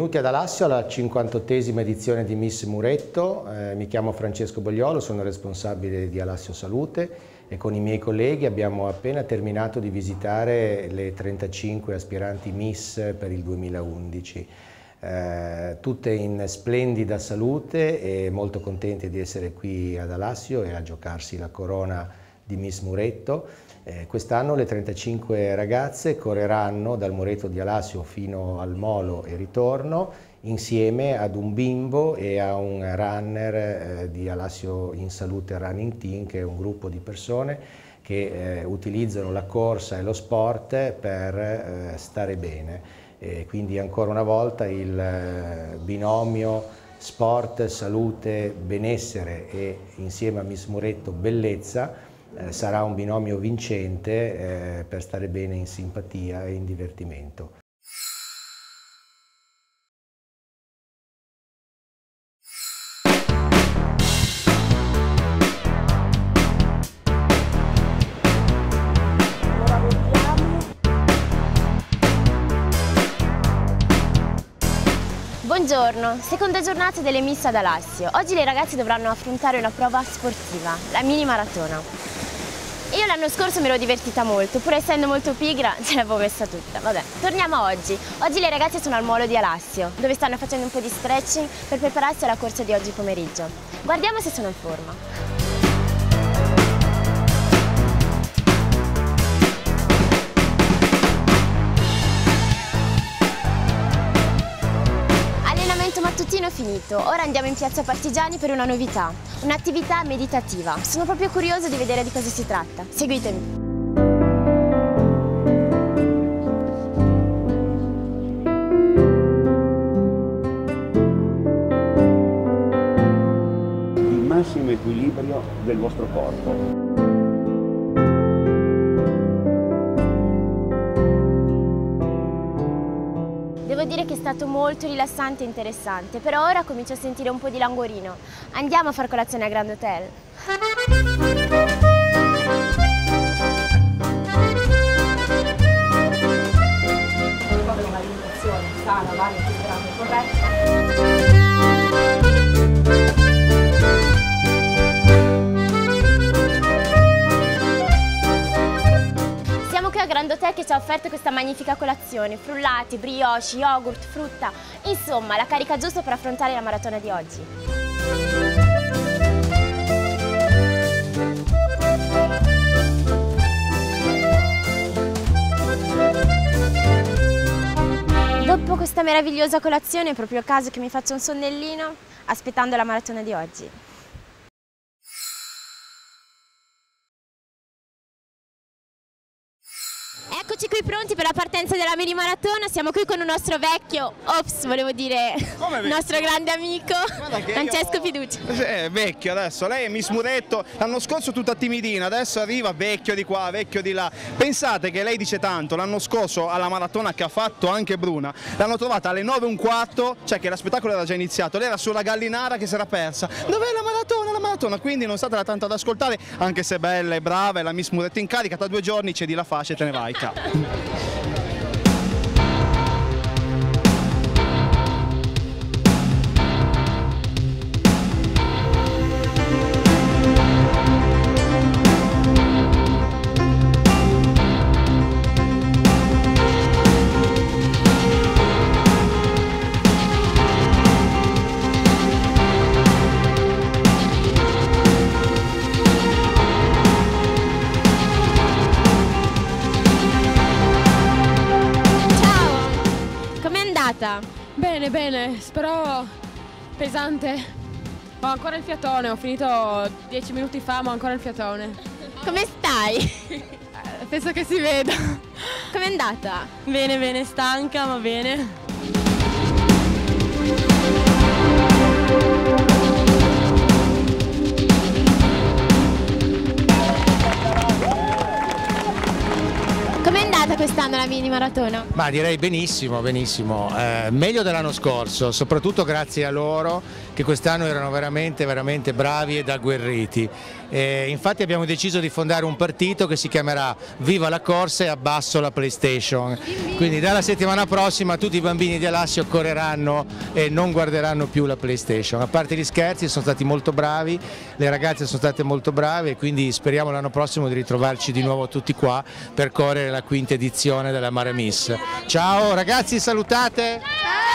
Benvenuti ad Alassio alla 58esima edizione di Miss Muretto. Mi chiamo Francesco Bogliolo, sono responsabile di Alassio Salute e con i miei colleghi abbiamo appena terminato di visitare le 35 aspiranti Miss per il 2011. Tutte in splendida salute e molto contente di essere qui ad Alassio e a giocarsi la corona di Miss Muretto. Quest'anno le 35 ragazze correranno dal Muretto di Alassio fino al Molo e ritorno insieme ad un bimbo e a un runner di Alassio in Salute Running Team, che è un gruppo di persone che utilizzano la corsa e lo sport per stare bene. Quindi ancora una volta il binomio sport, salute, benessere e insieme a Miss Muretto bellezza sarà un binomio vincente per stare bene in simpatia e in divertimento. Buongiorno, seconda giornata delle Miss ad Alassio. Oggi le ragazze dovranno affrontare una prova sportiva, la mini maratona. Io l'anno scorso mi ero divertita molto, pur essendo molto pigra ce l'avevo messa tutta. Vabbè, torniamo a oggi. Oggi le ragazze sono al Molo di Alassio, dove stanno facendo un po' di stretching per prepararsi alla corsa di oggi pomeriggio. Guardiamo se sono in forma. Mattutino finito, ora andiamo in piazza Partigiani per una novità, un'attività meditativa. Sono proprio curiosa di vedere di cosa si tratta. Seguitemi. Il massimo equilibrio del vostro corpo. Devo dire che è stato molto rilassante e interessante, però ora comincio a sentire un po' di languorino. Andiamo a far colazione a Grand Hotel. Proprio un'alimentazione sana, varia, equilibrata e corretta. Grand Hotel che ci ha offerto questa magnifica colazione, frullati, brioche, yogurt, frutta, insomma la carica giusta per affrontare la maratona di oggi. Dopo questa meravigliosa colazione è proprio il caso che mi faccia un sonnellino aspettando la maratona di oggi. Eccoci qui pronti per la partenza della mini maratona, siamo qui con un nostro vecchio, il nostro grande amico Francesco Fiducia. Vecchio adesso, lei è Miss Muretto, l'anno scorso tutta timidina, adesso arriva vecchio di qua, vecchio di là. Pensate che lei dice tanto, l'anno scorso alla maratona che ha fatto anche Bruna, l'hanno trovata alle 9:15, cioè che lo spettacolo era già iniziato, lei era sulla Gallinara che si era persa. Dov'è la maratona? La maratona, quindi non state tanto ad ascoltare, anche se bella e brava, è la Miss Muretto in carica, tra 2 giorni cedi la fascia e te ne vai. Bene, bene, spero pesante. Ho ancora il fiatone, ho finito 10 minuti fa ma ho ancora il fiatone. Come stai? Penso che si veda. Com'è andata? Bene, bene, stanca ma bene. Com'è andata quest'anno la mini mini maratona? Ma direi benissimo, benissimo, meglio dell'anno scorso, soprattutto grazie a loro che quest'anno erano veramente bravi ed agguerriti. Infatti abbiamo deciso di fondare un partito che si chiamerà Viva la corsa e abbasso la PlayStation, quindi dalla settimana prossima tutti i bambini di Alassio correranno e non guarderanno più la PlayStation. A parte gli scherzi, sono stati molto bravi, le ragazze sono state molto brave e quindi speriamo l'anno prossimo di ritrovarci di nuovo tutti qua per correre la quinta edizione della Mare Miss. Ciao ragazzi, salutate!